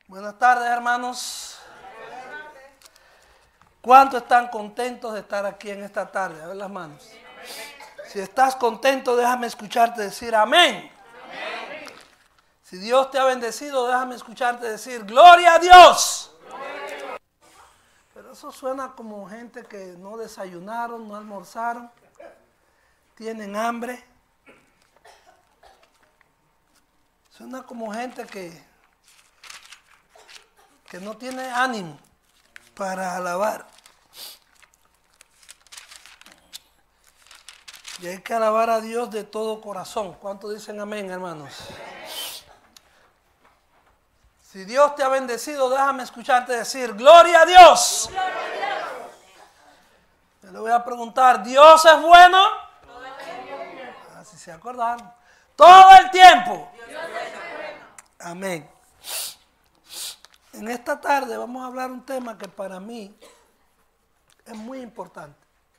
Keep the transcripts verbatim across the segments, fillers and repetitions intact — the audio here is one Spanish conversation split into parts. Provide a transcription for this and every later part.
Buenas tardes, hermanos. ¿Cuántos están contentos de estar aquí en esta tarde? A ver las manos. Si estás contento, déjame escucharte decir amén. Amén. Si Dios te ha bendecido, déjame escucharte decir gloria a Dios. Gloria a Dios. Pero eso suena como gente que no desayunaron, no almorzaron, tienen hambre. Suena como gente que, que no tiene ánimo para alabar. Y hay que alabar a Dios de todo corazón. ¿Cuántos dicen amén, hermanos? Si Dios te ha bendecido, déjame escucharte decir gloria a Dios. Gloria a Dios. Yo le voy a preguntar, ¿Dios es bueno? Ah, si se acordaron. Todo el tiempo. Dios es bueno. Amén. En esta tarde vamos a hablar un tema que para mí es muy importante.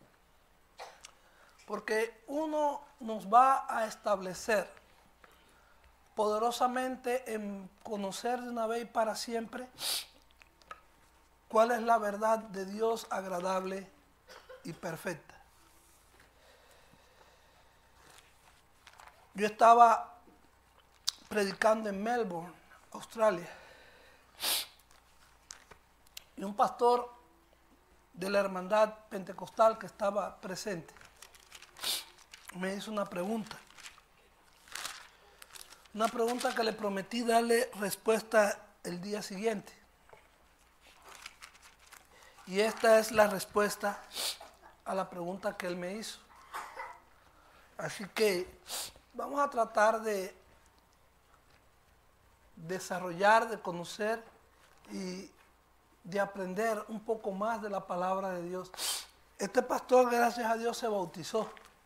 Porque uno nos va a establecer poderosamente en conocer de una vez y para siempre cuál es la verdad de Dios agradable y perfecta. Yo estaba predicando en Melbourne, Australia, y un pastor de la hermandad pentecostal que estaba presente me hizo una pregunta. Una pregunta que le prometí darle respuesta el día siguiente. Y esta es la respuesta a la pregunta que él me hizo. Así que vamos a tratar de desarrollar, de conocer y de aprender un poco más de la palabra de Dios. Este pastor, gracias a Dios, se bautizó.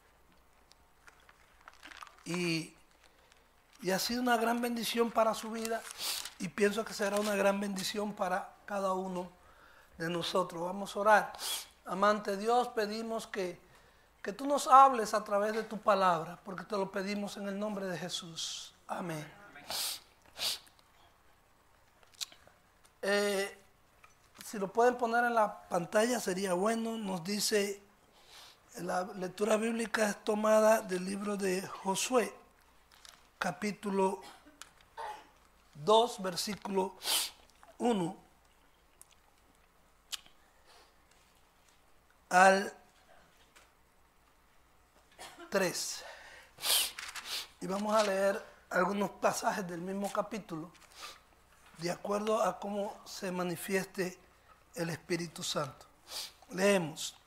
Y, y ha sido una gran bendición para su vida y pienso que será una gran bendición para cada uno de nosotros. Vamos a orar. Amante Dios, pedimos que, que tú nos hables a través de tu palabra, porque te lo pedimos en el nombre de Jesús. Amén. Amén. Eh, si lo pueden poner en la pantalla sería bueno. Nos dice... La lectura bíblica es tomada del libro de Josué, capítulo dos, versículo uno al tres. Y vamos a leer algunos pasajes del mismo capítulo, de acuerdo a cómo se manifieste el Espíritu Santo. Leemos.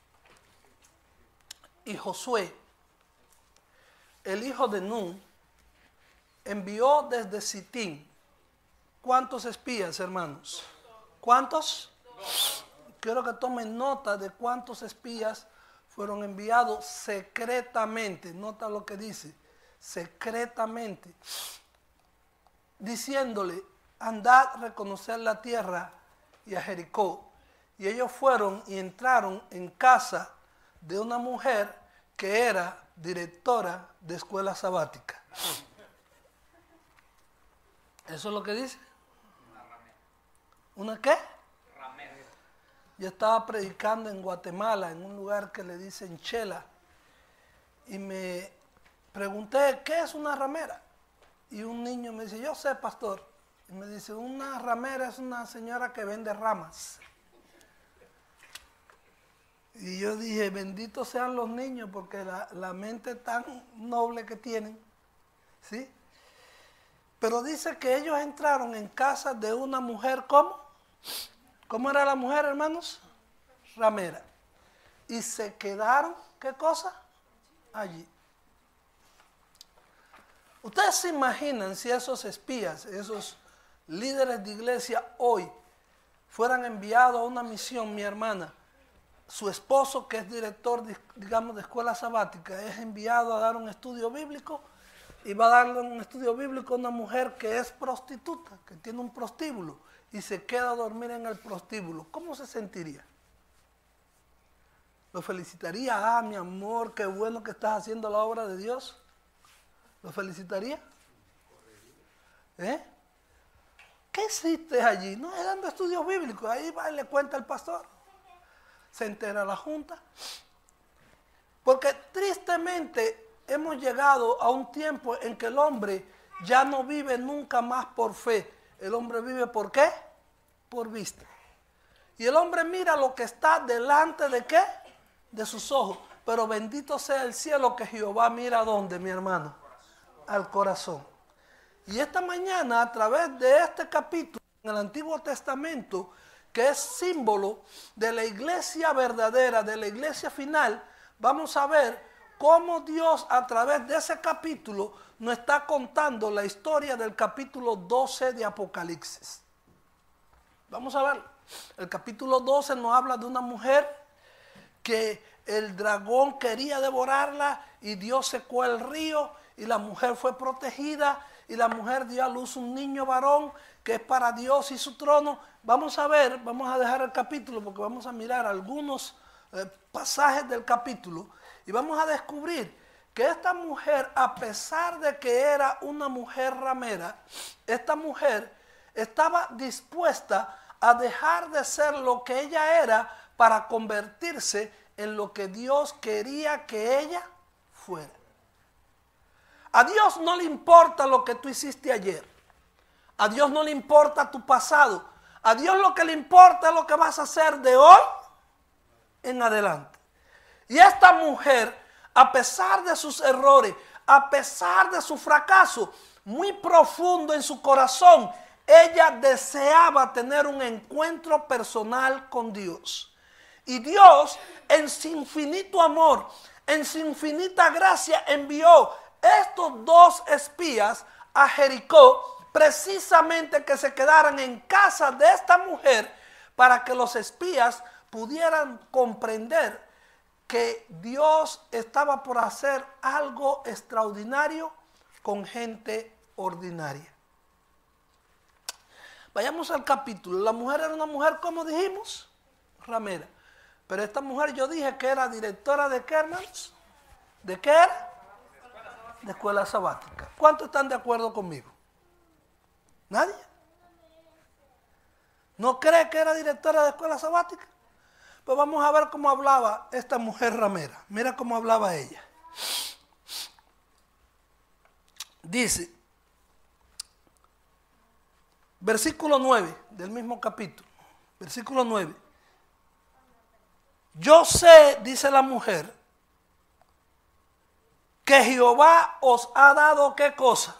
Y Josué, el hijo de Nun, envió desde Sitín. ¿Cuántos espías, hermanos? ¿Cuántos? Quiero que tomen nota de cuántos espías fueron enviados secretamente. Nota lo que dice, secretamente. Diciéndole, andad a reconocer la tierra y a Jericó. Y ellos fueron y entraron en casa de una mujer que era directora de escuela sabática. ¿Eso es lo que dice? Una ramera. ¿Una qué? Ramera. Yo estaba predicando en Guatemala, en un lugar que le dicen Chela, y me pregunté, ¿qué es una ramera? Y un niño me dice, yo sé, pastor. Y me dice, una ramera es una señora que vende ramas. Y yo dije, benditos sean los niños, porque la, la mente tan noble que tienen, ¿sí? Pero dice que ellos entraron en casa de una mujer, ¿cómo? ¿Cómo era la mujer, hermanos? Ramera. Y se quedaron, ¿qué cosa? Allí. Ustedes se imaginan si esos espías, esos líderes de iglesia hoy fueran enviados a una misión, mi hermana, su esposo, que es director, de, digamos, de escuela sabática, es enviado a dar un estudio bíblico y va a darle un estudio bíblico a una mujer que es prostituta, que tiene un prostíbulo y se queda a dormir en el prostíbulo. ¿Cómo se sentiría? ¿Lo felicitaría? Ah, mi amor, qué bueno que estás haciendo la obra de Dios. ¿Lo felicitaría? ¿Eh? ¿Qué hiciste allí? No, es dando estudios bíblicos. Ahí va y le cuenta el pastor. Se entera la junta. Porque tristemente hemos llegado a un tiempo en que el hombre ya no vive nunca más por fe. El hombre vive ¿por qué? Por vista. Y el hombre mira lo que está delante de ¿qué? De sus ojos. Pero bendito sea el cielo que Jehová mira ¿a dónde, mi hermano? Al corazón. Y esta mañana, a través de este capítulo en el Antiguo Testamento, que es símbolo de la iglesia verdadera, de la iglesia final, vamos a ver cómo Dios a través de ese capítulo nos está contando la historia del capítulo doce de Apocalipsis. Vamos a ver. El capítulo doce nos habla de una mujer que el dragón quería devorarla y Dios secó el río y la mujer fue protegida y la mujer dio a luz un niño varón que es para Dios y su trono. Vamos a ver, vamos a dejar el capítulo porque vamos a mirar algunos eh, pasajes del capítulo y vamos a descubrir que esta mujer, a pesar de que era una mujer ramera, esta mujer estaba dispuesta a dejar de ser lo que ella era para convertirse en lo que Dios quería que ella fuera. A Dios no le importa lo que tú hiciste ayer. A Dios no le importa tu pasado. A Dios lo que le importa es lo que vas a hacer de hoy en adelante. Y esta mujer, a pesar de sus errores, a pesar de su fracaso, muy profundo en su corazón, ella deseaba tener un encuentro personal con Dios. Y Dios, en su infinito amor, en su infinita gracia, envió estos dos espías a Jericó, precisamente que se quedaran en casa de esta mujer, para que los espías pudieran comprender que Dios estaba por hacer algo extraordinario con gente ordinaria. Vayamos al capítulo. La mujer era una mujer, como dijimos, ramera. Pero esta mujer yo dije que era directora de qué, hermanos? ¿De qué era? De escuela sabática. ¿Cuántos están de acuerdo conmigo? ¿Nadie? ¿No cree que era directora de escuela sabática? Pues vamos a ver cómo hablaba esta mujer ramera. Mira cómo hablaba ella. Dice, versículo nueve del mismo capítulo. Versículo nueve. Yo sé, dice la mujer, que Jehová os ha dado ¿qué cosa?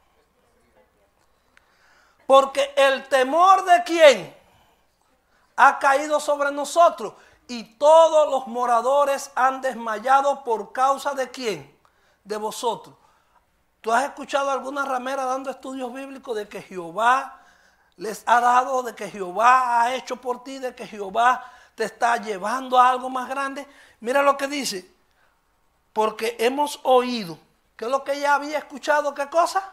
Porque el temor de quién ha caído sobre nosotros y todos los moradores han desmayado por causa de quién, de vosotros. ¿Tú has escuchado a alguna ramera dando estudios bíblicos de que Jehová les ha dado, de que Jehová ha hecho por ti, de que Jehová te está llevando a algo más grande? Mira lo que dice. Porque hemos oído. ¿Qué es lo que ella había escuchado? ¿Qué cosa?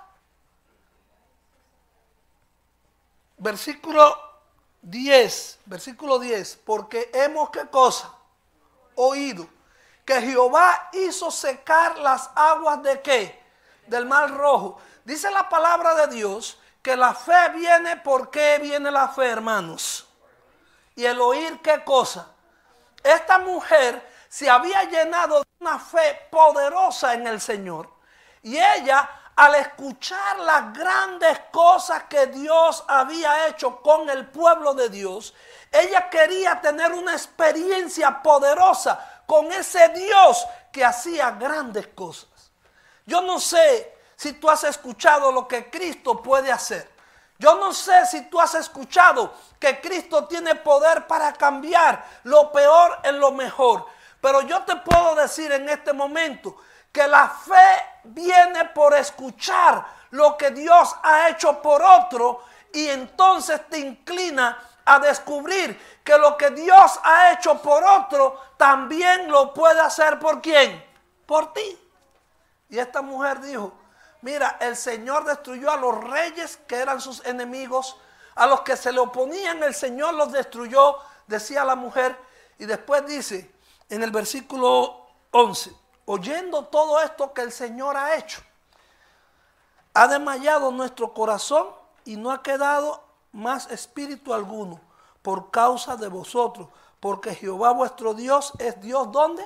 Versículo diez. Versículo diez. Porque hemos ¿qué cosa? Oído. Que Jehová hizo secar las aguas de ¿qué? Del Mar Rojo. Dice la palabra de Dios que la fe viene. ¿Por qué viene la fe, hermanos? Y el oír ¿qué cosa? Esta mujer se había llenado de una fe poderosa en el Señor. Y ella, al escuchar las grandes cosas que Dios había hecho con el pueblo de Dios, ella quería tener una experiencia poderosa con ese Dios que hacía grandes cosas. Yo no sé si tú has escuchado lo que Cristo puede hacer. Yo no sé si tú has escuchado que Cristo tiene poder para cambiar lo peor en lo mejor. Pero yo te puedo decir en este momento que la fe viene por escuchar lo que Dios ha hecho por otro y entonces te inclina a descubrir que lo que Dios ha hecho por otro también lo puede hacer ¿por quién? Por ti. Y esta mujer dijo, mira, el Señor destruyó a los reyes que eran sus enemigos, a los que se le oponían el Señor los destruyó, decía la mujer. Y después dice en el versículo once, oyendo todo esto que el Señor ha hecho, ha desmayado nuestro corazón y no ha quedado más espíritu alguno por causa de vosotros, porque Jehová vuestro Dios es Dios, ¿dónde?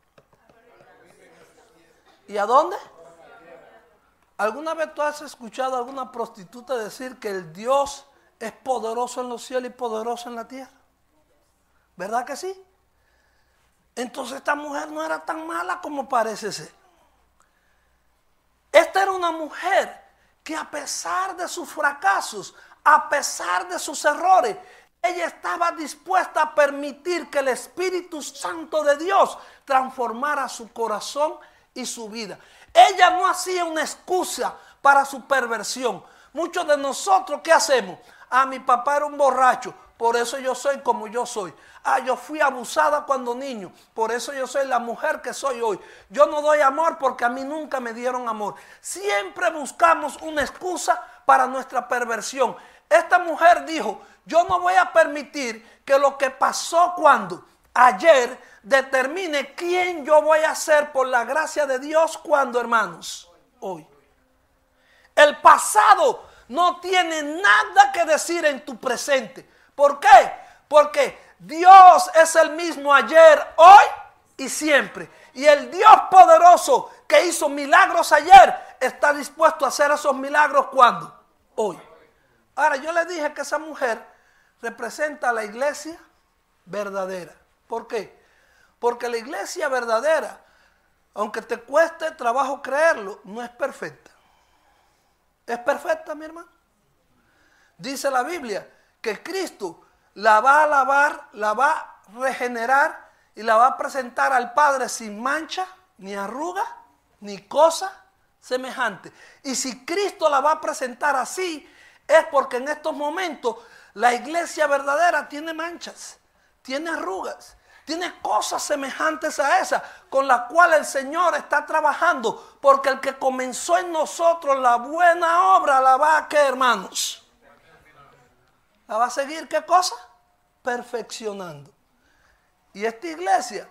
¿Y a dónde? ¿Alguna vez tú has escuchado a alguna prostituta decir que el Dios es poderoso en los cielos y poderoso en la tierra? ¿Verdad que sí? Entonces esta mujer no era tan mala como parece ser. Esta era una mujer que a pesar de sus fracasos, a pesar de sus errores, ella estaba dispuesta a permitir que el Espíritu Santo de Dios transformara su corazón y su vida. Ella no hacía una excusa para su perversión. Muchos de nosotros, ¿qué hacemos? Ah, mi papá era un borracho, por eso yo soy como yo soy. Ah, yo fui abusada cuando niño, por eso yo soy la mujer que soy hoy. Yo no doy amor porque a mí nunca me dieron amor. Siempre buscamos una excusa para nuestra perversión. Esta mujer dijo, yo no voy a permitir que lo que pasó cuando ayer determine quién yo voy a ser por la gracia de Dios cuando, hermanos, hoy. El pasado no tiene nada que decir en tu presente. ¿Por qué? Porque Dios es el mismo ayer, hoy y siempre. Y el Dios poderoso que hizo milagros ayer está dispuesto a hacer esos milagros ¿cuándo? Hoy. Ahora, yo le dije que esa mujer representa a la iglesia verdadera. ¿Por qué? Porque la iglesia verdadera, aunque te cueste trabajo creerlo, no es perfecta. ¿Es perfecta, mi hermano? Dice la Biblia que Cristo la va a lavar, la va a regenerar y la va a presentar al Padre sin mancha, ni arruga, ni cosa semejante. Y si Cristo la va a presentar así, es porque en estos momentos la iglesia verdadera tiene manchas, tiene arrugas, tiene cosas semejantes a esas con las cuales el Señor está trabajando, porque el que comenzó en nosotros la buena obra la va a, ¿qué, hermanos? ¿La va a seguir qué cosa? Perfeccionando. Y esta iglesia,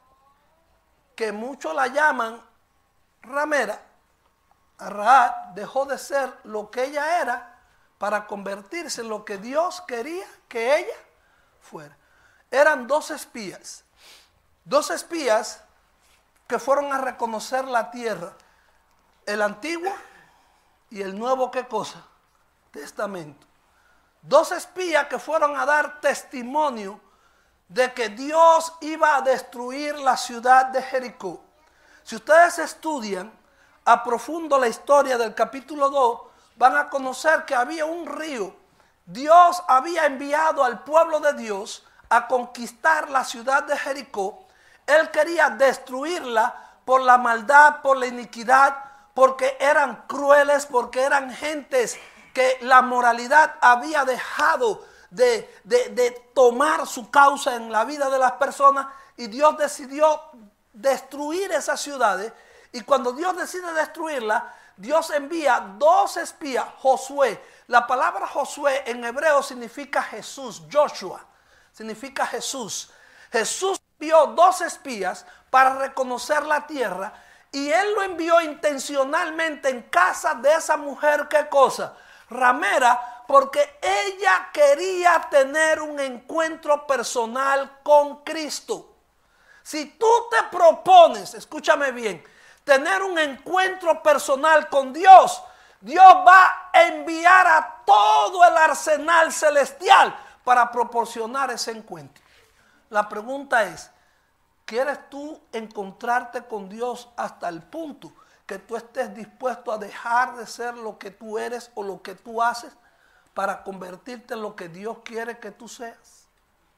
que muchos la llaman ramera, Rahab, dejó de ser lo que ella era para convertirse en lo que Dios quería que ella fuera. Eran dos espías, dos espías que fueron a reconocer la tierra, el antiguo y el nuevo, ¿qué cosa? Testamento. Dos espías que fueron a dar testimonio de que Dios iba a destruir la ciudad de Jericó. Si ustedes estudian a profundo la historia del capítulo dos, van a conocer que había un río. Dios había enviado al pueblo de Dios a conquistar la ciudad de Jericó. Él quería destruirla por la maldad, por la iniquidad, porque eran crueles, porque eran gentes que la moralidad había dejado de, de, de tomar su causa en la vida de las personas, y Dios decidió destruir esas ciudades. Y cuando Dios decide destruirla, Dios envía dos espías, Josué. La palabra Josué en hebreo significa Jesús, Joshua, significa Jesús. Jesús envió dos espías para reconocer la tierra, y él lo envió intencionalmente en casa de esa mujer, ¿qué cosa? Ramera, porque ella quería tener un encuentro personal con Cristo. Si tú te propones, escúchame bien, tener un encuentro personal con Dios, Dios va a enviar a todo el arsenal celestial para proporcionar ese encuentro. La pregunta es, ¿quieres tú encontrarte con Dios hasta el punto que tú estés dispuesto a dejar de ser lo que tú eres o lo que tú haces para convertirte en lo que Dios quiere que tú seas?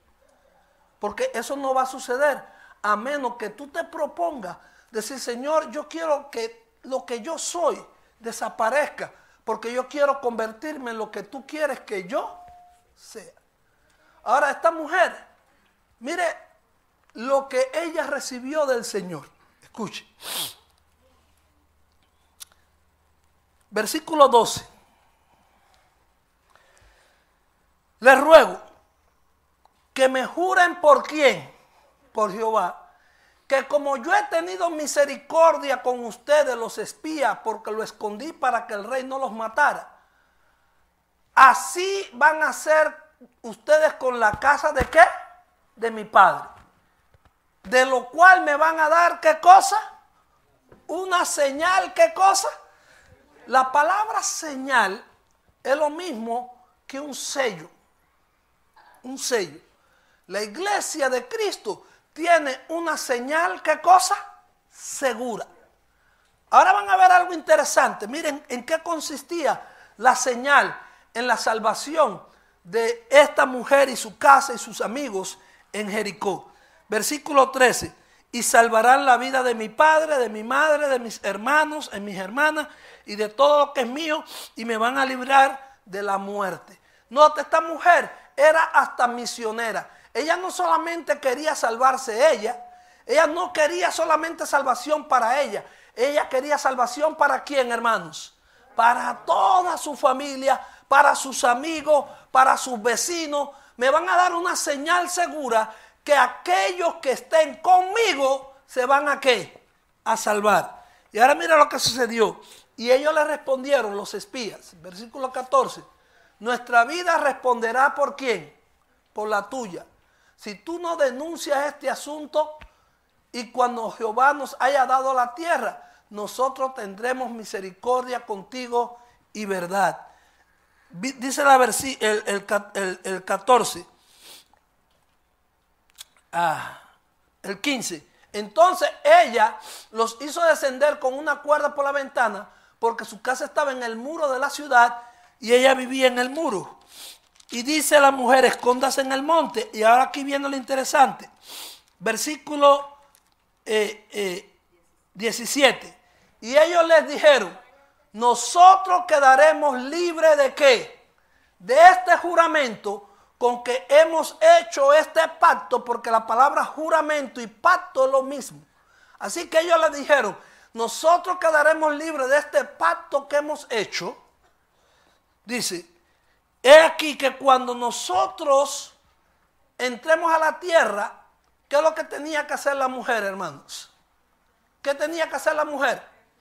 Porque eso no va a suceder a menos que tú te propongas decir, Señor, yo quiero que lo que yo soy desaparezca, porque yo quiero convertirme en lo que tú quieres que yo sea. Ahora, esta mujer, mire lo que ella recibió del Señor. Escuche. Versículo doce. Les ruego que me juren por quién, por Jehová, que como yo he tenido misericordia con ustedes los espías, porque lo escondí para que el rey no los matara, así van a ser ustedes con la casa de ¿qué? De mi Padre. De lo cual me van a dar ¿qué cosa? Una señal, ¿qué cosa? La palabra señal es lo mismo que un sello. Un sello. La iglesia de Cristo tiene una señal, ¿qué cosa? Segura. Ahora van a ver algo interesante. Miren en qué consistía la señal en la salvación de esta mujer y su casa y sus amigos en Jericó. Versículo trece. Y salvarán la vida de mi padre, de mi madre, de mis hermanos, de mis hermanas y de todo lo que es mío, y me van a librar de la muerte. Note, esta mujer era hasta misionera. Ella no solamente quería salvarse ella, ella no quería solamente salvación para ella, ella quería salvación para quién, hermanos, para toda su familia, para sus amigos, para sus vecinos. Me van a dar una señal segura que aquellos que estén conmigo se van a ¿qué? A salvar. Y ahora mira lo que sucedió. Y ellos le respondieron, los espías, versículo catorce, nuestra vida responderá por quién, por la tuya. Si tú no denuncias este asunto y cuando Jehová nos haya dado la tierra, nosotros tendremos misericordia contigo y verdad. Dice la versi, el, el, el, el catorce, ah, el quince. Entonces ella los hizo descender con una cuerda por la ventana porque su casa estaba en el muro de la ciudad y ella vivía en el muro. Y dice la mujer, escóndase en el monte. Y ahora aquí viene lo interesante. Versículo eh, eh, diecisiete. Y ellos les dijeron, nosotros quedaremos libres de ¿qué? De este juramento con que hemos hecho este pacto, porque la palabra juramento y pacto es lo mismo. Así que ellos les dijeron, nosotros quedaremos libres de este pacto que hemos hecho. Dice, he aquí que cuando nosotros entremos a la tierra, ¿qué es lo que tenía que hacer la mujer, hermanos? ¿Qué tenía que hacer la mujer?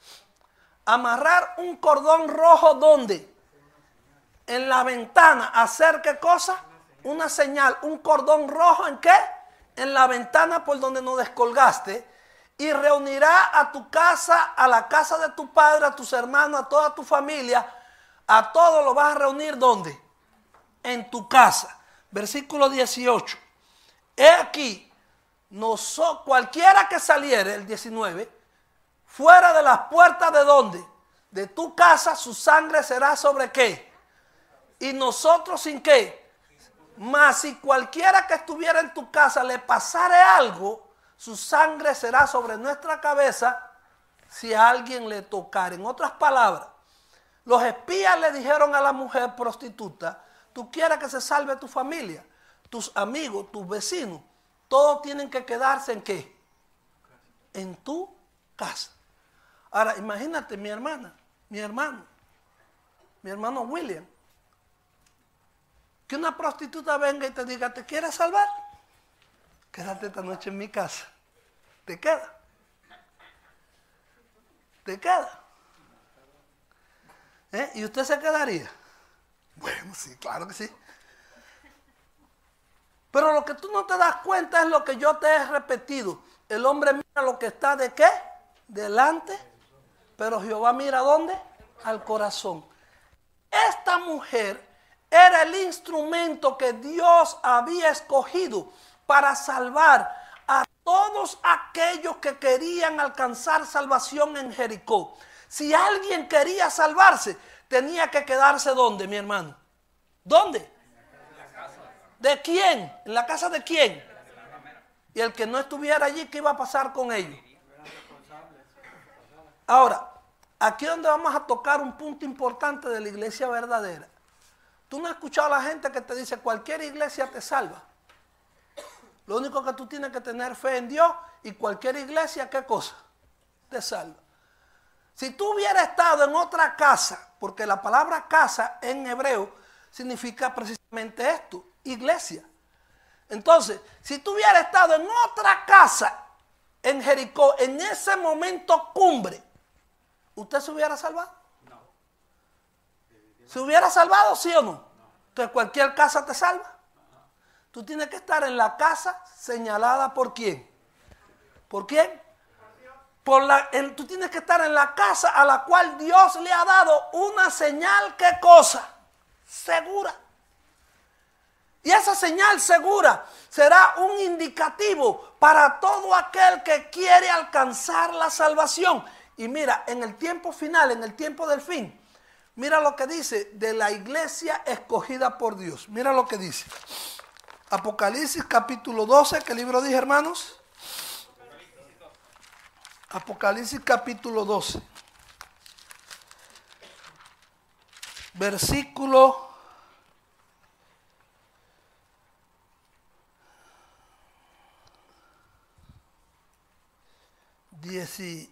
Amarrar un cordón rojo, ¿dónde? En la ventana. ¿Hacer qué cosa? Una señal. ¿Un cordón rojo en qué? En la ventana por donde nos descolgaste. Y reunirá a tu casa, a la casa de tu padre, a tus hermanos, a toda tu familia. A todos lo vas a reunir, ¿dónde? En tu casa. Versículo dieciocho. He aquí, no so, cualquiera que saliere, el diecinueve, fuera de las puertas de ¿dónde? De tu casa, su sangre será sobre ¿qué? Y nosotros sin ¿qué? Mas si cualquiera que estuviera en tu casa le pasare algo, su sangre será sobre nuestra cabeza si a alguien le tocare. En otras palabras, los espías le dijeron a la mujer prostituta, tú quieres que se salve tu familia, tus amigos, tus vecinos, todos tienen que quedarse en ¿qué? En tu casa. Ahora, imagínate mi hermana, mi hermano, mi hermano William, que una prostituta venga y te diga, ¿te quieres salvar? Quédate esta noche en mi casa. ¿Te queda? ¿Te queda? ¿Eh? ¿Y usted se quedaría? Bueno, sí, claro que sí. Pero lo que tú no te das cuenta es lo que yo te he repetido. El hombre mira lo que está de ¿qué? Delante. Pero Jehová mira ¿dónde? Al corazón. Esta mujer era el instrumento que Dios había escogido para salvar a todos aquellos que querían alcanzar salvación en Jericó. Si alguien quería salvarse, tenía que quedarse ¿dónde, mi hermano? ¿Dónde? ¿De quién? ¿En la casa de quién? Y el que no estuviera allí, ¿qué iba a pasar con ellos? Ahora, aquí es donde vamos a tocar un punto importante de la iglesia verdadera. Tú no has escuchado a la gente que te dice, cualquier iglesia te salva. Lo único que tú tienes que tener fe en Dios y cualquier iglesia, ¿qué cosa? Te salva. Si tú hubieras estado en otra casa, porque la palabra casa en hebreo significa precisamente esto, iglesia. Entonces, si tú hubieras estado en otra casa en Jericó, en ese momento cumbre, ¿usted se hubiera salvado? No. ¿Se hubiera salvado, sí o no? Entonces cualquier casa te salva. Tú tienes que estar en la casa señalada por quién. ¿Por quién? Por la, en, tú tienes que estar en la casa a la cual Dios le ha dado una señal, ¿qué cosa? Segura. Y esa señal segura será un indicativo para todo aquel que quiere alcanzar la salvación. Y mira, en el tiempo final, en el tiempo del fin, mira lo que dice de la iglesia escogida por Dios. Mira lo que dice. Apocalipsis capítulo doce, ¿qué libro dije, hermanos? Apocalipsis capítulo doce. Versículo diecisiete.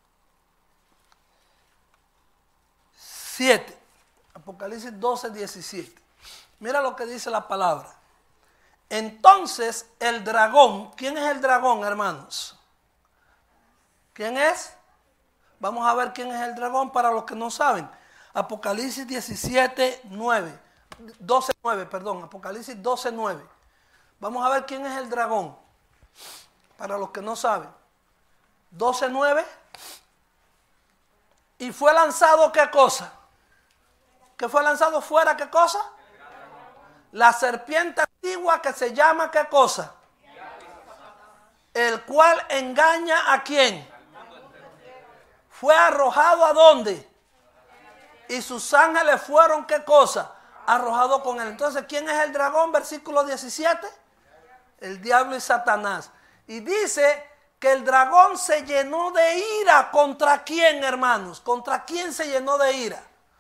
Apocalipsis doce, diecisiete. Mira lo que dice la palabra. Entonces el dragón, ¿quién es el dragón, hermanos? ¿Quién es? Vamos a ver quién es el dragón para los que no saben. Apocalipsis diecisiete, nueve. doce, nueve, perdón. Apocalipsis doce, nueve. Vamos a ver quién es el dragón. Para los que no saben. doce, nueve. Y fue lanzado, ¿qué cosa? ¿Qué fue lanzado fuera, qué cosa? La serpiente antigua que se llama, ¿qué cosa? El cual engaña a quién. Fue arrojado a dónde. Y sus ángeles fueron, ¿qué cosa? Arrojados con él. Entonces, ¿quién es el dragón? Versículo diecisiete. El diablo y Satanás. Y dice que el dragón se llenó de ira. ¿Contra quién, hermanos? ¿Contra quién se llenó de ira?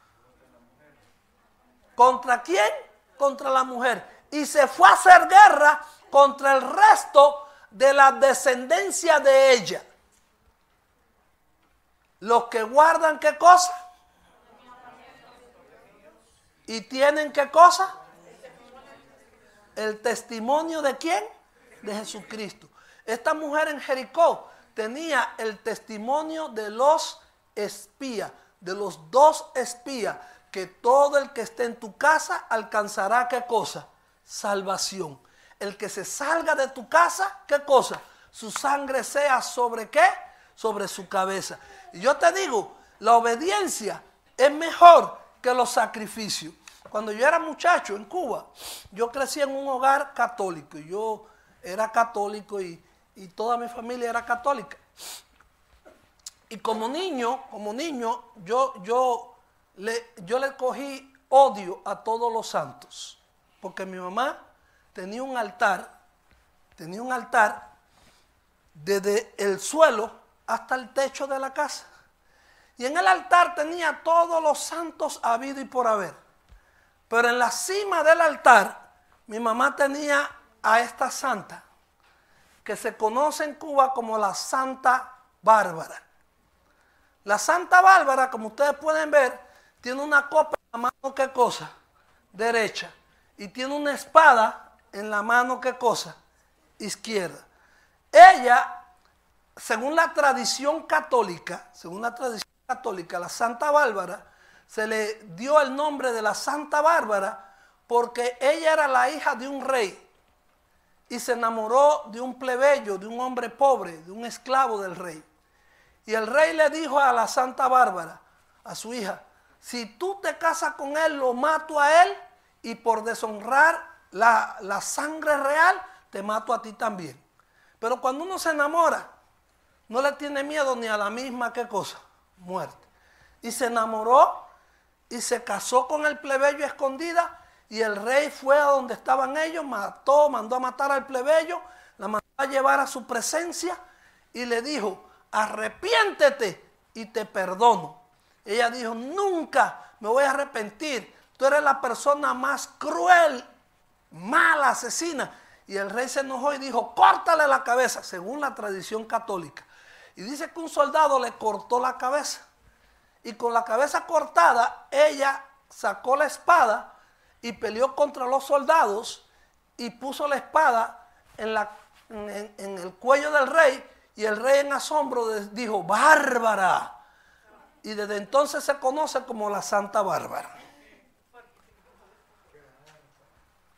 ¿Contra quién? Contra la mujer. Y se fue a hacer guerra contra el resto de la descendencia de ella. Los que guardan, ¿qué cosa? ¿Y tienen qué cosa? El testimonio de quién? De Jesucristo. Esta mujer en Jericó tenía el testimonio de los espías, de los dos espías, que todo el que esté en tu casa alcanzará ¿qué cosa? Salvación. El que se salga de tu casa, ¿qué cosa? Su sangre sea sobre ¿qué? Sobre su cabeza. Y yo te digo, la obediencia es mejor que los sacrificios. Cuando yo era muchacho en Cuba, yo crecí en un hogar católico. Y yo era católico y, y toda mi familia era católica. Y como niño, como niño, yo, yo, le, yo le cogí odio a todos los santos. Porque mi mamá tenía un altar, tenía un altar desde el suelo hasta el techo de la casa. Y en el altar tenía todos los santos habido y por haber. Pero en la cima del altar, mi mamá tenía a esta santa, que se conoce en Cuba como la Santa Bárbara. La Santa Bárbara, como ustedes pueden ver, tiene una copa en la mano, ¿qué cosa? Derecha. Y tiene una espada en la mano, ¿qué cosa? Izquierda. Ella, según la tradición católica, según la tradición católica, la Santa Bárbara, se le dio el nombre de la Santa Bárbara porque ella era la hija de un rey y se enamoró de un plebeyo, de un hombre pobre, de un esclavo del rey. Y el rey le dijo a la Santa Bárbara, a su hija, si tú te casas con él, lo mato a él y por deshonrar la, la sangre real, te mato a ti también. Pero cuando uno se enamora, no le tiene miedo ni a la misma, ¿qué cosa? Muerte. Y se enamoró y se casó con el plebeyo escondida y el rey fue a donde estaban ellos, mató, mandó a matar al plebeyo, la mandó a llevar a su presencia y le dijo, arrepiéntete y te perdono. Ella dijo, nunca me voy a arrepentir, tú eres la persona más cruel, mala, asesina. Y el rey se enojó y dijo, córtale la cabeza, según la tradición católica. Y dice que un soldado le cortó la cabeza. Y con la cabeza cortada, ella sacó la espada y peleó contra los soldados y puso la espada en, la, en, en el cuello del rey. Y el rey en asombro dijo, Bárbara. Y desde entonces se conoce como la Santa Bárbara.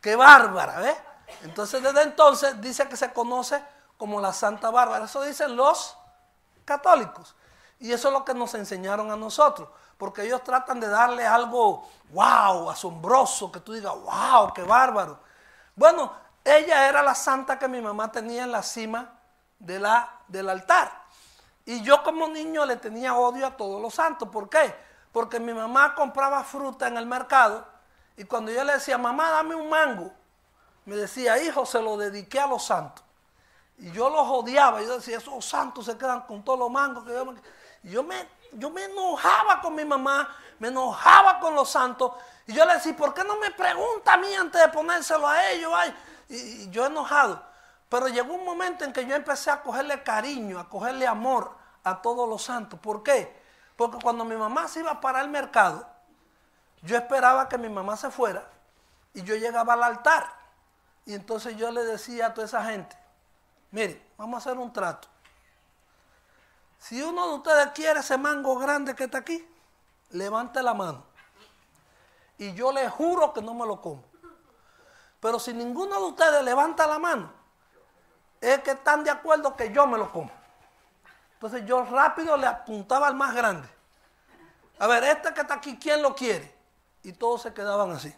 ¡Qué bárbara! ¿Ves? Entonces desde entonces dice que se conoce como la Santa Bárbara. Eso dicen los católicos. Y eso es lo que nos enseñaron a nosotros. Porque ellos tratan de darle algo, wow, asombroso, que tú digas, wow, qué bárbaro. Bueno, ella era la santa que mi mamá tenía en la cima de la, del altar. Y yo como niño le tenía odio a todos los santos. ¿Por qué? Porque mi mamá compraba fruta en el mercado y cuando yo le decía, mamá, dame un mango, me decía, hijo, se lo dediqué a los santos. Y yo los odiaba. Yo decía, esos santos se quedan con todos los mangos. Que yo me... Y yo me, yo me enojaba con mi mamá, me enojaba con los santos. Y yo le decía, ¿por qué no me pregunta a mí antes de ponérselo a ellos? Ay, y, y yo enojado. Pero llegó un momento en que yo empecé a cogerle cariño, a cogerle amor a todos los santos. ¿Por qué? Porque cuando mi mamá se iba para el mercado, yo esperaba que mi mamá se fuera y yo llegaba al altar. Y entonces yo le decía a toda esa gente, mire, vamos a hacer un trato. Si uno de ustedes quiere ese mango grande que está aquí, levante la mano. Y yo le juro que no me lo como. Pero si ninguno de ustedes levanta la mano, es que están de acuerdo que yo me lo como. Entonces yo rápido le apuntaba al más grande. A ver, este que está aquí, ¿quién lo quiere? Y todos se quedaban así.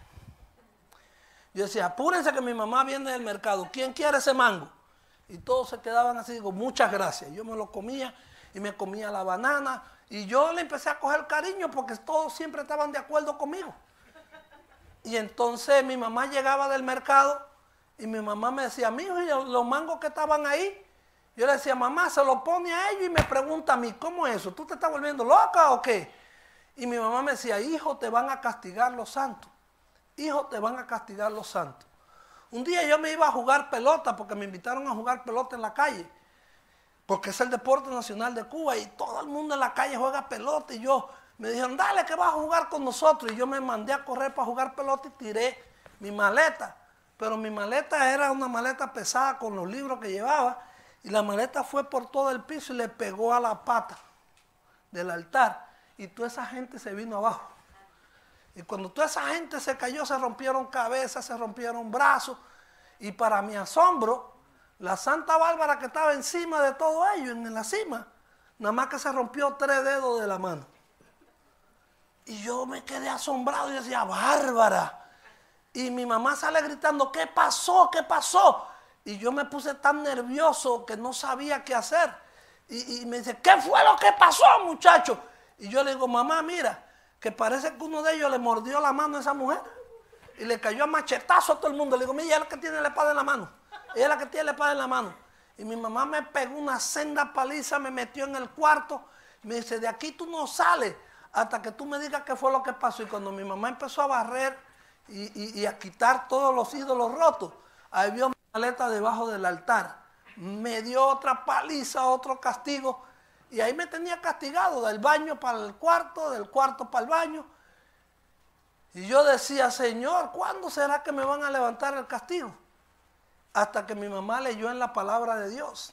Yo decía, apúrense que mi mamá viene del mercado. ¿Quién quiere ese mango? Y todos se quedaban así. Digo, muchas gracias. Yo me lo comía y me comía la banana. Y yo le empecé a coger cariño porque todos siempre estaban de acuerdo conmigo. Y entonces mi mamá llegaba del mercado y mi mamá me decía, mijo, ¿y los mangos que estaban ahí? Yo le decía, mamá, se lo pone a ellos y me pregunta a mí, ¿cómo es eso? ¿Tú te estás volviendo loca o qué? Y mi mamá me decía, hijo, te van a castigar los santos. Hijo, te van a castigar los santos. Un día yo me iba a jugar pelota porque me invitaron a jugar pelota en la calle. Porque es el deporte nacional de Cuba y todo el mundo en la calle juega pelota. Y yo me dijeron, dale que vas a jugar con nosotros. Y yo me mandé a correr para jugar pelota y tiré mi maleta. Pero mi maleta era una maleta pesada con los libros que llevaba. Y la maleta fue por todo el piso y le pegó a la pata del altar. Y toda esa gente se vino abajo. Y cuando toda esa gente se cayó, se rompieron cabezas, se rompieron brazos. Y para mi asombro, la Santa Bárbara que estaba encima de todo ello, en la cima, nada más que se rompió tres dedos de la mano. Y yo me quedé asombrado y decía, Bárbara. Y mi mamá sale gritando, ¿qué pasó? ¿Qué pasó? Y yo me puse tan nervioso que no sabía qué hacer. Y, y me dice, ¿qué fue lo que pasó, muchacho? Y yo le digo, mamá, mira, que parece que uno de ellos le mordió la mano a esa mujer. Y le cayó a machetazo a todo el mundo. Le digo, mira, ella es la que tiene la espada en la mano. Ella es la que tiene la espada en la mano. Y mi mamá me pegó una senda paliza, me metió en el cuarto. Y me dice, de aquí tú no sales hasta que tú me digas qué fue lo que pasó. Y cuando mi mamá empezó a barrer y, y, y a quitar todos los ídolos rotos, ahí vio mi maleta debajo del altar. Me dio otra paliza, otro castigo. Y ahí me tenía castigado, del baño para el cuarto, del cuarto para el baño. Y yo decía, Señor, ¿cuándo será que me van a levantar el castigo? Hasta que mi mamá leyó en la palabra de Dios,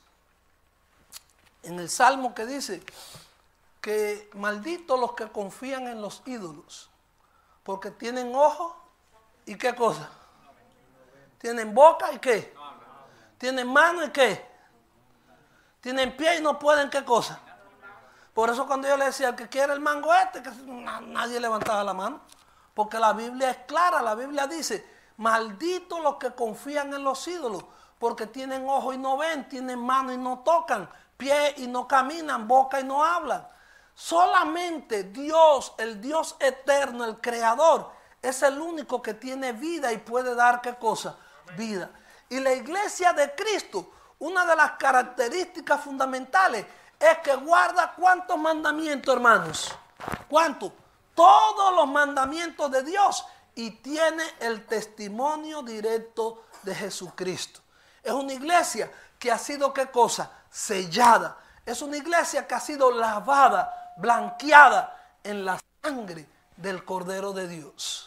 en el Salmo que dice que malditos los que confían en los ídolos, porque tienen ojos y qué cosa, tienen boca y qué, tienen mano y qué, tienen pie y no pueden qué cosa. Por eso cuando yo le decía al que quiere el mango este, que nadie levantaba la mano, porque la Biblia es clara, la Biblia dice, malditos los que confían en los ídolos, porque tienen ojo y no ven, tienen mano y no tocan, pie y no caminan, boca y no hablan. Solamente Dios, el Dios eterno, el creador, es el único que tiene vida y puede dar ¿qué cosa? Vida. Y la iglesia de Cristo, una de las características fundamentales es que guarda ¿cuántos mandamientos, hermanos? ¿Cuántos? Todos los mandamientos de Dios y tiene el testimonio directo de Jesucristo. Es una iglesia que ha sido ¿qué cosa? Sellada. Es una iglesia que ha sido lavada, blanqueada en la sangre del Cordero de Dios.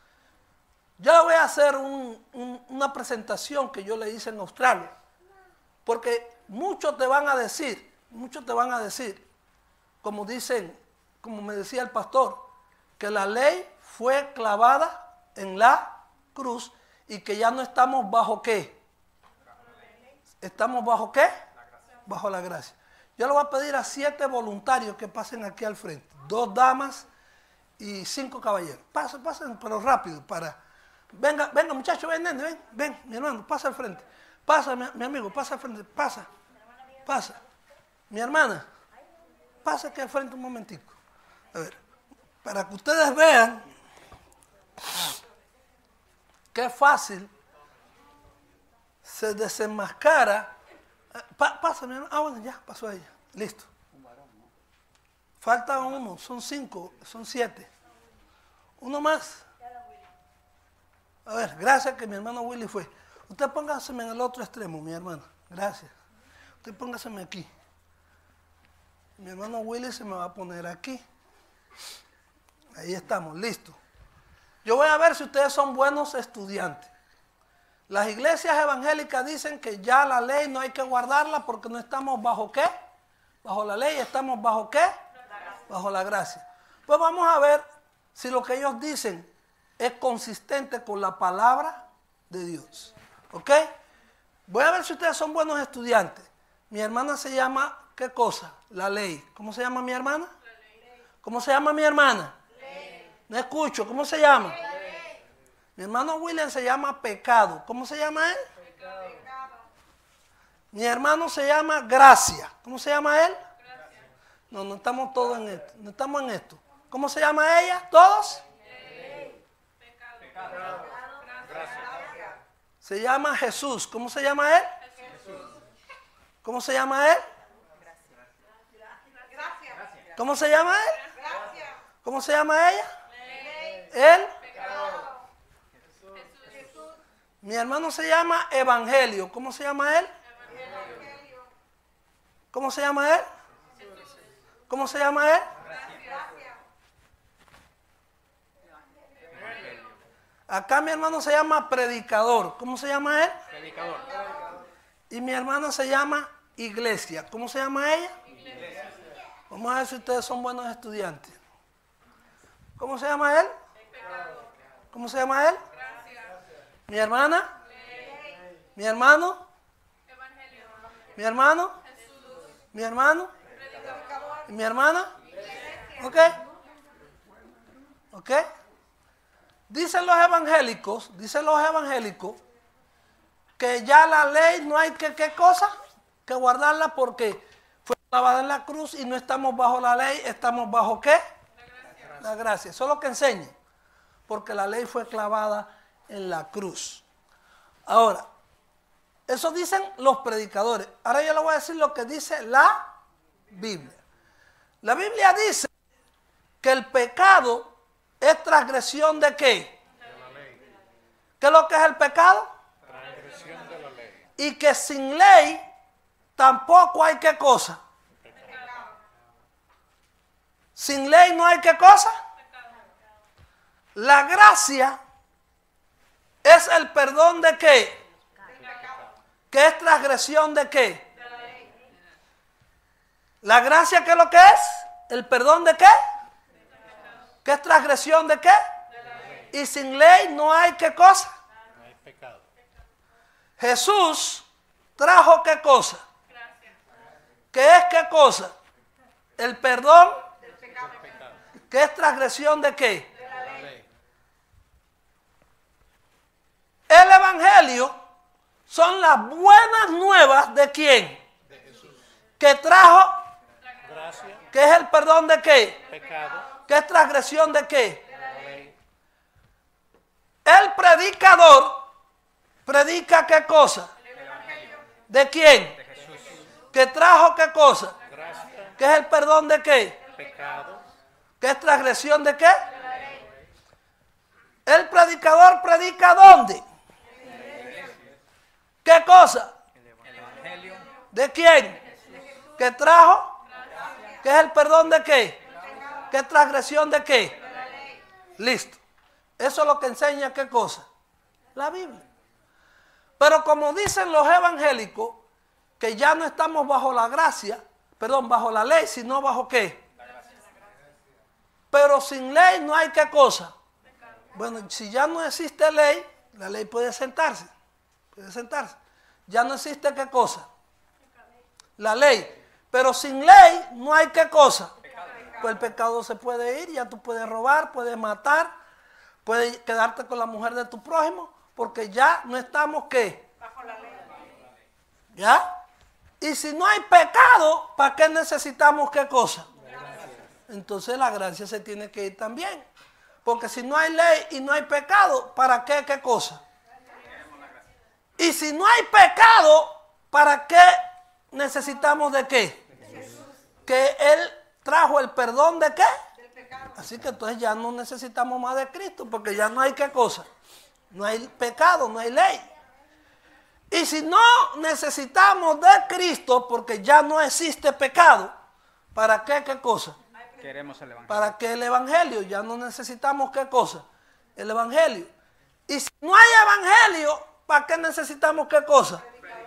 Yo le voy a hacer un, un, una presentación que yo le hice en Australia. Porque muchos te van a decir, muchos te van a decir, como dicen, como me decía el pastor, que la ley fue clavada en la cruz y que ya no estamos bajo qué. ¿Estamos bajo qué? Bajo la gracia. Yo le voy a pedir a siete voluntarios que pasen aquí al frente. Dos damas y cinco caballeros. Pasen, pasen, pero rápido para... Venga, venga muchachos, ven, nene, ven, ven, mi hermano, pasa al frente. Pasa, mi, mi amigo, pasa al frente, pasa, pasa. Mi hermana, pasa aquí al frente un momentico. A ver, para que ustedes vean qué fácil se desenmascara. Pa, pasa, mi hermano. Ah, bueno, ya, pasó ella. Listo. Falta uno, son cinco, son siete. Uno más. A ver, gracias que mi hermano Willy fue. Usted póngase en el otro extremo, mi hermano. Gracias. Usted póngase aquí. Mi hermano Willy se me va a poner aquí. Ahí estamos, listo. Yo voy a ver si ustedes son buenos estudiantes. Las iglesias evangélicas dicen que ya la ley no hay que guardarla porque no estamos bajo ¿qué? Bajo la ley, estamos bajo ¿qué? Bajo la gracia. Pues vamos a ver si lo que ellos dicen es consistente con la palabra de Dios. ¿Ok? Voy a ver si ustedes son buenos estudiantes. Mi hermana se llama, ¿qué cosa? La ley. ¿Cómo se llama mi hermana? ¿Cómo se llama mi hermana? Ley. No escucho. ¿Cómo se llama? Ley. Mi hermano William se llama pecado. ¿Cómo se llama él? Pecado. Mi hermano se llama gracia. ¿Cómo se llama él? Gracia. No, no estamos todos en esto. No estamos en esto. ¿Cómo se llama ella? ¿Todos? Ley. Pecado. Pecado. Gracia. Se llama Jesús. ¿Cómo se llama él? Jesús. ¿Cómo se llama él? Gracia. ¿Cómo se llama él? Gracia. ¿Cómo se llama ella? Ley. ¿Él? Pecado. Jesús. Mi hermano se llama Evangelio. ¿Cómo se llama él? Evangelio. ¿Cómo se llama él? Jesús. ¿Cómo se llama él? Gracia. Acá mi hermano se llama predicador. ¿Cómo se llama él? Predicador. Y mi hermana se llama iglesia. ¿Cómo se llama ella? Iglesia. Vamos a ver si ustedes son buenos estudiantes. ¿Cómo se llama él? Pecado. ¿Cómo se llama él? Gracia. Mi hermana. Ley. Mi hermano. Evangelio. Mi hermano. Jesús. Mi hermano. Predicador. ¿Y mi hermana? Iglesia. ¿Ok? ¿Ok? Dicen los evangélicos, dicen los evangélicos que ya la ley no hay que, ¿qué cosa? Que guardarla porque fue clavada en la cruz y no estamos bajo la ley, estamos bajo ¿qué? La gracia. La gracia. Eso es lo que enseña, porque la ley fue clavada en la cruz. Ahora, eso dicen los predicadores. Ahora yo le voy a decir lo que dice la Biblia. La Biblia dice que el pecado es transgresión de ¿qué? De la ley. ¿Qué es lo que es el pecado? Transgresión de la ley. Y que sin ley tampoco hay qué cosa. Pecado. Sin ley no hay qué cosa. Pecado. La gracia es el perdón de qué. Pecado. ¿Qué es transgresión de qué? De la ley. La gracia, ¿qué es lo que es? ¿El perdón de qué? ¿Qué es transgresión de qué? De la ley. Y sin ley no hay qué cosa. No hay pecado. Jesús trajo qué cosa. Gracias. ¿Qué es qué cosa? El perdón. Del pecado. ¿Qué es transgresión de qué? De la ley. El evangelio son las buenas nuevas de quién. De Jesús. Que trajo. Gracia. ¿Qué es el perdón de qué? Pecado. ¿Qué es transgresión de qué? De la ley. El predicador predica qué cosa. El evangelio. ¿De quién? De Jesús. ¿Que trajo qué cosa? Gracia. ¿Qué es el perdón de qué? Pecado. ¿Qué es transgresión de qué? De la ley. El predicador predica ¿dónde? ¿Qué cosa? El evangelio. ¿De quién? ¿Que trajo? Gracia. ¿Qué es el perdón de qué? ¿Qué transgresión de qué? De la ley. Listo. Eso es lo que enseña qué cosa. La Biblia. Pero como dicen los evangélicos, que ya no estamos bajo la gracia, perdón, bajo la ley, sino bajo qué. La gracia. Pero sin ley no hay qué cosa. Bueno, si ya no existe ley, La ley puede sentarse, puede sentarse. Ya no existe qué cosa. La ley. Pero sin ley no hay qué cosa. Pues el pecado se puede ir, ya tú puedes robar, puedes matar, puedes quedarte con la mujer de tu prójimo, porque ya no estamos ¿qué? Bajo la ley. ¿Ya? Y si no hay pecado, ¿para qué necesitamos qué cosa? Entonces la gracia se tiene que ir también. Porque si no hay ley y no hay pecado, ¿para qué qué cosa? Y si no hay pecado, ¿para qué necesitamos de qué? Que Él trajo el perdón de qué? Del pecado. Así que entonces ya no necesitamos más de Cristo, porque ya no hay qué cosa. No hay pecado, no hay ley. Y si no necesitamos de Cristo, porque ya no existe pecado, ¿para qué qué cosa? Queremos el evangelio. ¿Para qué el evangelio? Ya no necesitamos qué cosa. El evangelio. Y si no hay evangelio, ¿para qué necesitamos qué cosa?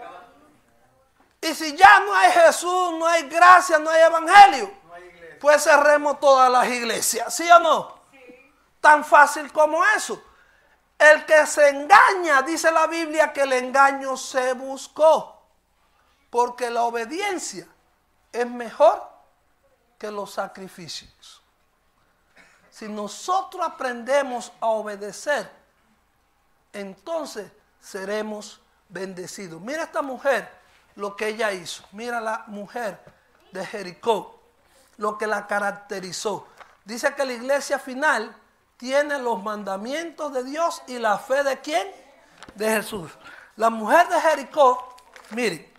Y si ya no hay Jesús, no hay gracia, no hay evangelio, no hay pues cerremos todas las iglesias. ¿Sí o no? Sí. Tan fácil como eso. El que se engaña, dice la Biblia, que el engaño se buscó. Porque la obediencia es mejor que los sacrificios. Si nosotros aprendemos a obedecer, entonces seremos bendecidos. Mira esta mujer, lo que ella hizo. Mira la mujer de Jericó, lo que la caracterizó. Dice que la iglesia final tiene los mandamientos de Dios y la fe de ¿quién? De Jesús. La mujer de Jericó, miren,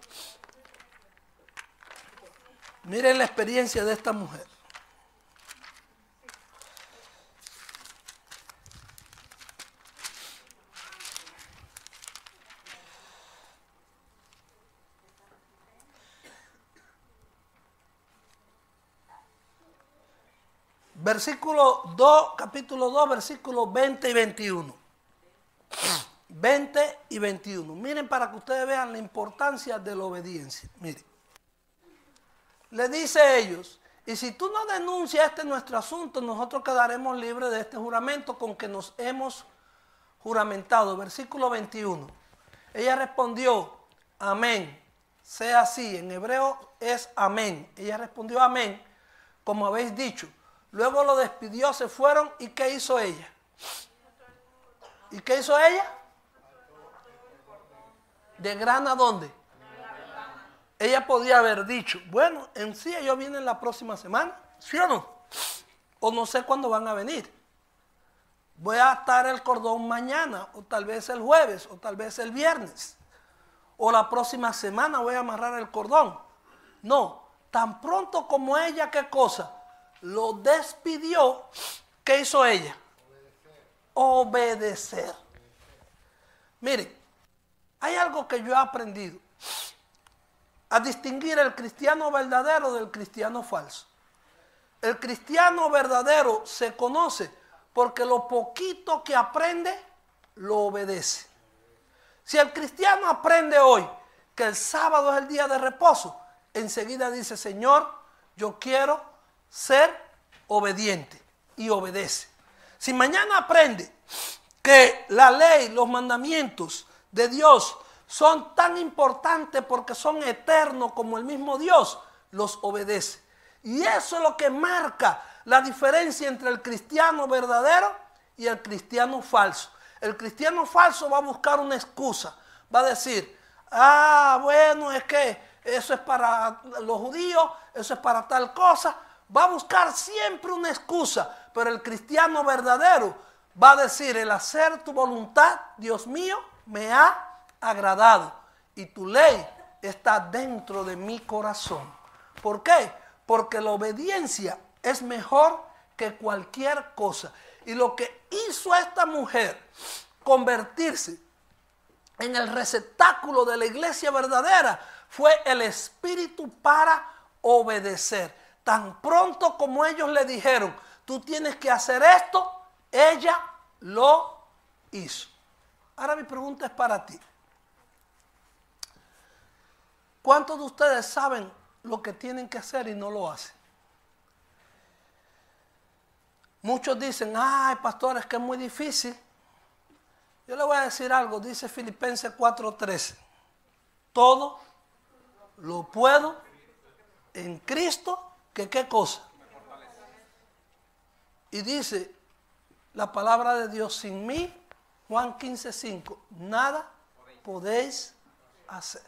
miren la experiencia de esta mujer. Versículo dos, capítulo dos, versículos veinte y veintiuno. veinte y veintiuno. Miren para que ustedes vean la importancia de la obediencia. Miren. Le dice a ellos, y si tú no denuncias este nuestro asunto, nosotros quedaremos libres de este juramento con que nos hemos juramentado. Versículo veintiuno. Ella respondió, amén, sea así. En hebreo es amén. Ella respondió amén, como habéis dicho. Luego lo despidió, se fueron, ¿y qué hizo ella? ¿Y qué hizo ella? ¿De grana dónde? Ella podía haber dicho, bueno, en sí ellos vienen la próxima semana, ¿sí o no? O no sé cuándo van a venir. Voy a atar el cordón mañana, o tal vez el jueves, o tal vez el viernes. O la próxima semana voy a amarrar el cordón. No, tan pronto como ella, ¿qué cosa? Lo despidió, ¿qué hizo ella? Obedecer. Obedecer. Miren, hay algo que yo he aprendido a distinguir el cristiano verdadero del cristiano falso. El cristiano verdadero se conoce porque lo poquito que aprende, lo obedece. Si el cristiano aprende hoy que el sábado es el día de reposo, enseguida dice, Señor, yo quiero ser obediente, y obedece. Si mañana aprende que la ley, los mandamientos de Dios son tan importantes porque son eternos como el mismo Dios, los obedece. Y eso es lo que marca la diferencia entre el cristiano verdadero y el cristiano falso. El cristiano falso va a buscar una excusa, va a decir, ah, bueno, es que eso es para los judíos, eso es para tal cosa. Va a buscar siempre una excusa, pero el cristiano verdadero va a decir, el hacer tu voluntad, Dios mío, me ha agradado y tu ley está dentro de mi corazón. ¿Por qué? Porque la obediencia es mejor que cualquier cosa. Y lo que hizo a esta mujer convertirse en el receptáculo de la iglesia verdadera fue el espíritu para obedecer. Tan pronto como ellos le dijeron, tú tienes que hacer esto, ella lo hizo. Ahora mi pregunta es para ti. ¿Cuántos de ustedes saben lo que tienen que hacer y no lo hacen? Muchos dicen, ay, pastor, es que es muy difícil. Yo le voy a decir algo, dice Filipenses cuatro trece. Todo lo puedo en Cristo, que qué cosa. Y dice la palabra de Dios, sin mí, Juan quince cinco, nada podéis hacer.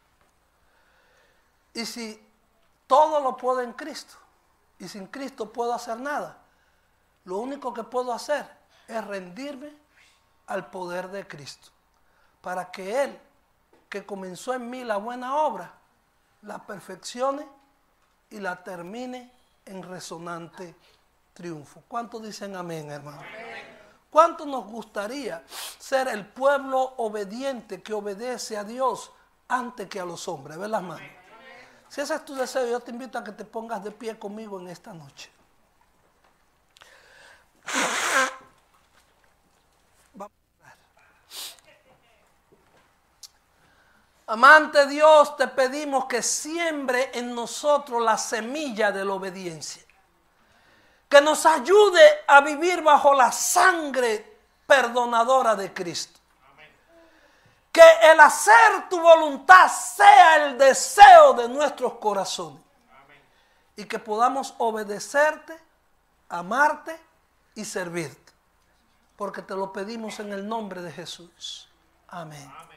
Y si todo lo puedo en Cristo, y sin Cristo puedo hacer nada, lo único que puedo hacer es rendirme al poder de Cristo, para que Él, que comenzó en mí la buena obra, la perfeccione y la termine en resonante triunfo. ¿Cuántos dicen amén, hermano? Amén. ¿Cuánto nos gustaría ser el pueblo obediente que obedece a Dios antes que a los hombres? Ve las manos. Si ese es tu deseo, yo te invito a que te pongas de pie conmigo en esta noche. Amante Dios, te pedimos que siembre en nosotros la semilla de la obediencia. Que nos ayude a vivir bajo la sangre perdonadora de Cristo. Que el hacer tu voluntad sea el deseo de nuestros corazones. Y que podamos obedecerte, amarte y servirte. Porque te lo pedimos en el nombre de Jesús. Amén. Amén.